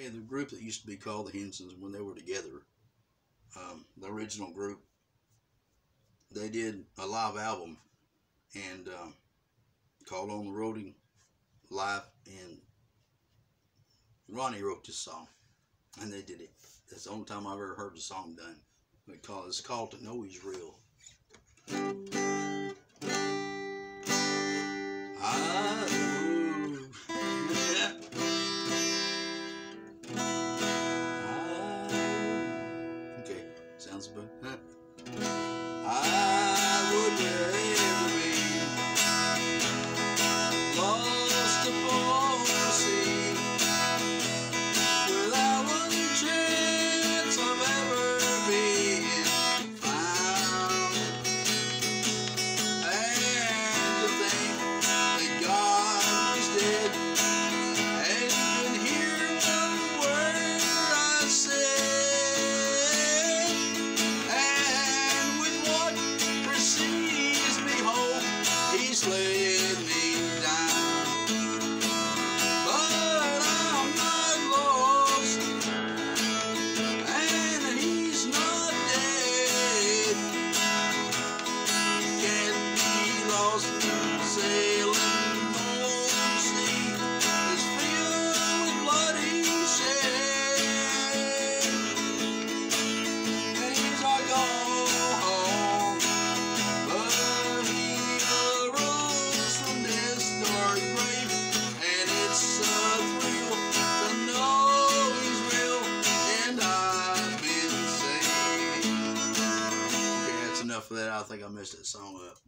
Yeah, the group that used to be called the Hensons when they were together, the original group, they did a live album and called On the Roadie Live, and Ronnie wrote this song and they did it. That's the only time I've ever heard the song done. It's called To Know He's Real. Okay, sounds good. I would rather be lost upon the sea without one chance of ever being found. And to think that God was dead and could hear one word I said, and with what precedes me home, He's laid me down. But I'm not lost, and He's not dead. Can't be lost sailing on the sea that's filled with blood He shed. And He's not gone home, but He arose from this dark grave, and it's a thrill to know He's real, and I've been saved. Okay, that's enough of that. I think I messed that song up.